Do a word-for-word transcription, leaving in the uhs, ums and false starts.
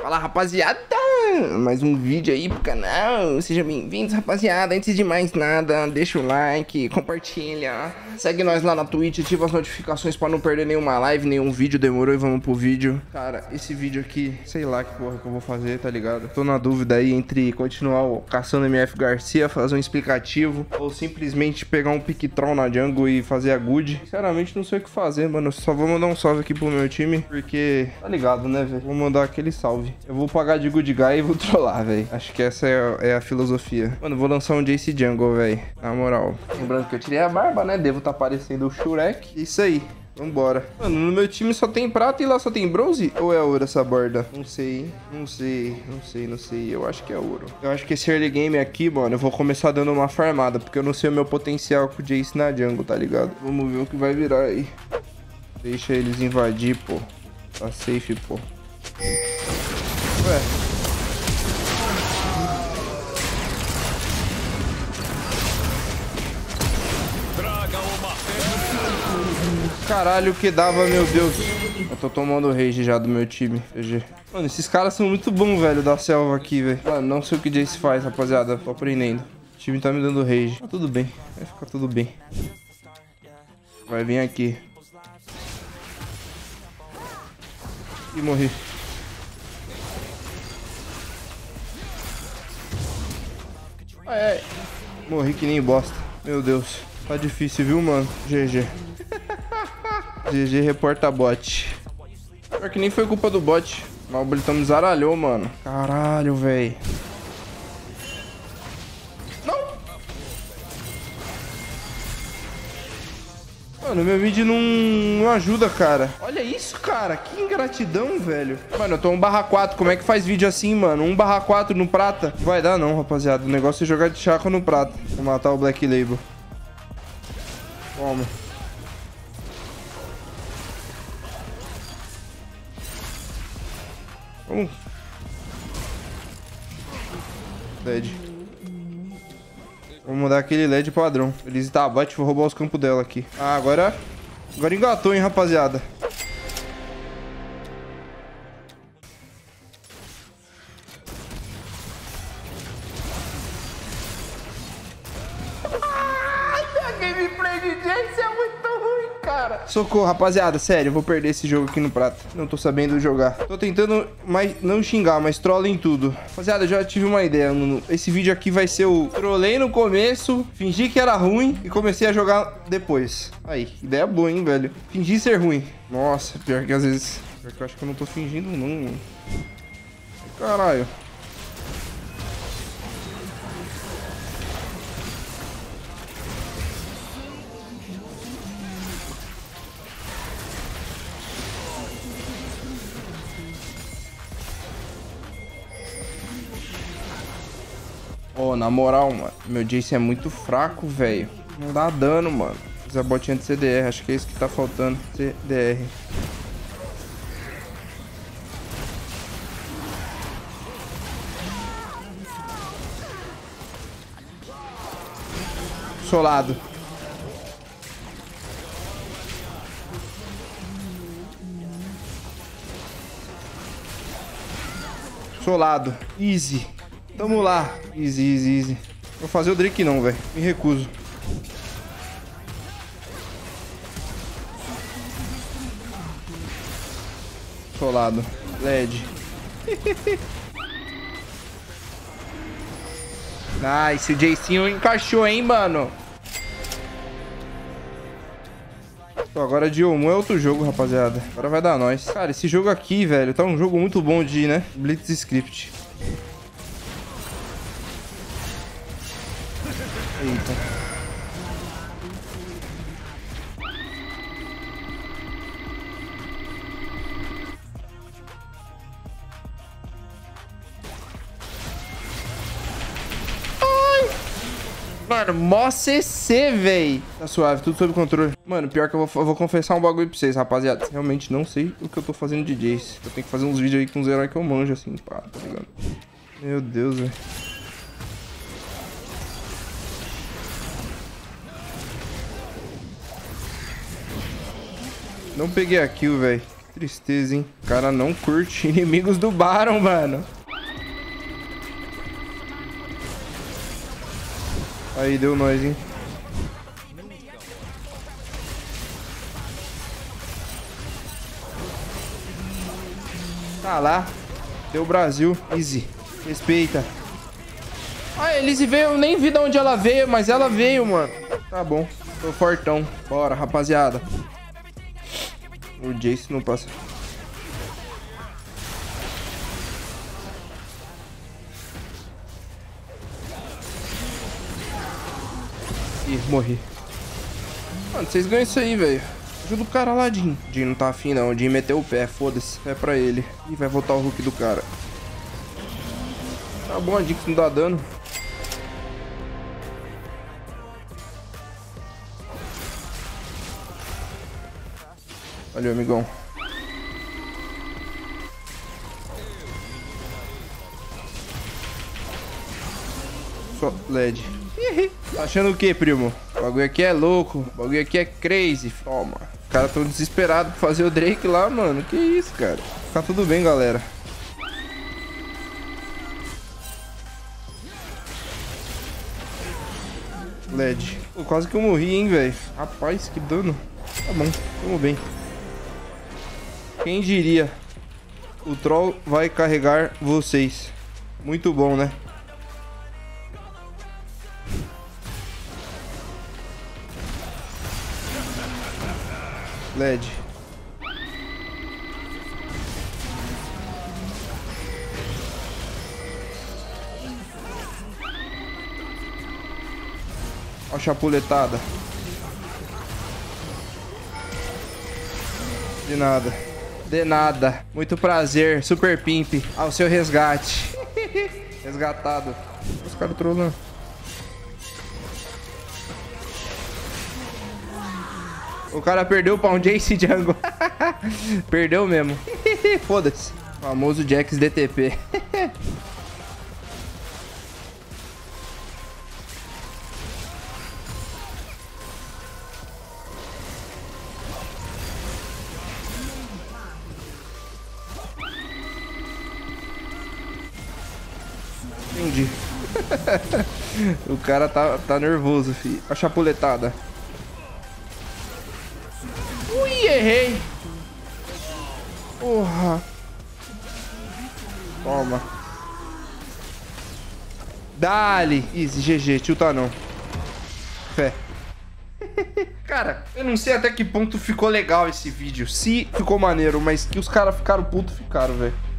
Fala, rapaziada! Mais um vídeo aí pro canal. Sejam bem-vindos, rapaziada. Antes de mais nada, deixa o like, compartilha. Segue nós lá na Twitch, ativa as notificações pra não perder nenhuma live, nenhum vídeo. Demorou e vamos pro vídeo. Cara, esse vídeo aqui, sei lá que porra que eu vou fazer, tá ligado? Tô na dúvida aí entre continuar o caçando M F Garcia, fazer um explicativo, ou simplesmente pegar um pick-troll na jungle e fazer a good. Sinceramente, não sei o que fazer, mano. Eu só vou mandar um salve aqui pro meu time, porque tá ligado, né, velho? Vou mandar aquele salve. Eu vou pagar de good guy e vou trollar, velho. Acho que essa é a, é a filosofia. Mano, vou lançar um Jace Jungle, velho. Na moral. Lembrando que eu tirei a barba, né? Devo tá parecendo o Shurek. Isso aí. Vambora. Mano, no meu time só tem prata e lá só tem bronze? Ou é ouro essa borda? Não sei, não sei, não sei, não sei. Eu acho que é ouro. Eu acho que esse early game aqui, mano, eu vou começar dando uma farmada, porque eu não sei o meu potencial com o Jace na jungle, tá ligado? Vamos ver o que vai virar aí. Deixa eles invadir, pô. Tá safe, pô. Ué. Caralho, o que dava, meu Deus. Eu tô tomando rage já do meu time. G G. Mano, esses caras são muito bons, velho, da selva aqui, velho. Mano, não sei o que Jace faz, rapaziada. Tô aprendendo. O time tá me dando rage. Tá tudo bem. Vai ficar tudo bem. Vai vir aqui. Ih, morri. Ai, ai. Morri que nem bosta. Meu Deus. Tá difícil, viu, mano? G G. G G reporta bot. Pior que nem foi culpa do bot. Mas o Blitão me zaralhou, mano. Caralho, velho. Não! Mano, meu mid não, não ajuda, cara. Olha isso, cara. Que ingratidão, velho. Mano, eu tô um barra quatro. Como é que faz vídeo assim, mano? um barra quatro no prata? Não vai dar não, rapaziada. O negócio é jogar de chaco no prata. Vou matar o Black Label. Toma. Vamos. L E D. Vou mudar aquele L E D padrão. Eles tá bate, vou roubar os campos dela aqui. Ah, agora... Agora engatou, hein, rapaziada. Gameplay de Jace é muito ruim, cara. Socorro, rapaziada. Sério, eu vou perder esse jogo aqui no prata. Não tô sabendo jogar. Tô tentando mais, não xingar, mas trolem tudo. Rapaziada, eu já tive uma ideia. Esse vídeo aqui vai ser o trolei no começo, fingi que era ruim e comecei a jogar depois. Aí, ideia boa, hein, velho. Fingir ser ruim. Nossa, pior que às vezes... Pior que eu acho que eu não tô fingindo, não, mano. Caralho. Oh, na moral, mano, meu Jace é muito fraco, velho. Não dá dano, mano. Fiz a botinha de C D R, acho que é isso que tá faltando. C D R. Solado. Solado. Easy. Tamo lá. Easy, easy, easy. Vou fazer o Drake não, velho. Me recuso. Solado. L E D. Nice. O Jacinho encaixou, hein, mano. Pô, agora de Omu é outro jogo, rapaziada. Agora vai dar nós. Cara, esse jogo aqui, velho, tá um jogo muito bom de, né? Blitz Script. Eita. Ai. Mano, mó C C, véi. Tá suave, tudo sob controle. Mano, pior que eu vou, eu vou confessar um bagulho pra vocês, rapaziada. Realmente não sei o que eu tô fazendo de Jace. Eu tenho que fazer uns vídeos aí com os heróis que eu manjo, assim, pá, tá ligado? Meu Deus, velho. Não peguei a kill, velho. Tristeza, hein? O cara não curte inimigos do Baron, mano. Aí, deu nós, hein? Tá lá. Deu Brasil. Easy. Respeita. Ah, a Elise veio. Eu nem vi de onde ela veio, mas ela veio, mano. Tá bom. Tô fortão. Bora, rapaziada. O Jace não passa. Ih, morri. Mano, vocês ganham isso aí, velho. Ajuda o cara lá, Jhin. Jhin não tá afim, não. O Jhin meteu o pé, foda-se. É pra ele. Ih, vai voltar o Hulk do cara. Tá bom, a Jinx não dá dano. Valeu, amigão. Só L E D. Tá achando o que, primo? O bagulho aqui é louco. O bagulho aqui é crazy. Toma. Os caras tão desesperados pra fazer o Drake lá, mano. Que isso, cara. Tá tudo bem, galera. L E D. Pô, quase que eu morri, hein, velho. Rapaz, que dano. Tá bom, tamo bem. Quem diria? O troll vai carregar vocês. Muito bom, né? L E D. Ó a chapuletada. De nada. De nada. Muito prazer, Super Pimp. Ao seu resgate. Resgatado. Os caras trolando. O cara perdeu pra um Jace Jungle. Perdeu mesmo. Foda-se. Famoso Jax D T P. Entendi. O cara tá, tá nervoso, fi. A chapuletada. Ui, errei. Porra. Toma. Dali. Easy, G G. Tilta não. Fé. Cara, eu não sei até que ponto ficou legal esse vídeo. Se ficou maneiro, mas que os caras ficaram putos, ficaram, velho.